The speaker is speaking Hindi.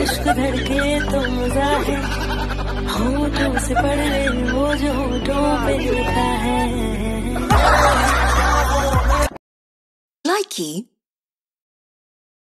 इश्क धड़के तो मजा है, होठों से पढ़े वो जो होठों पे लिखा है। Likey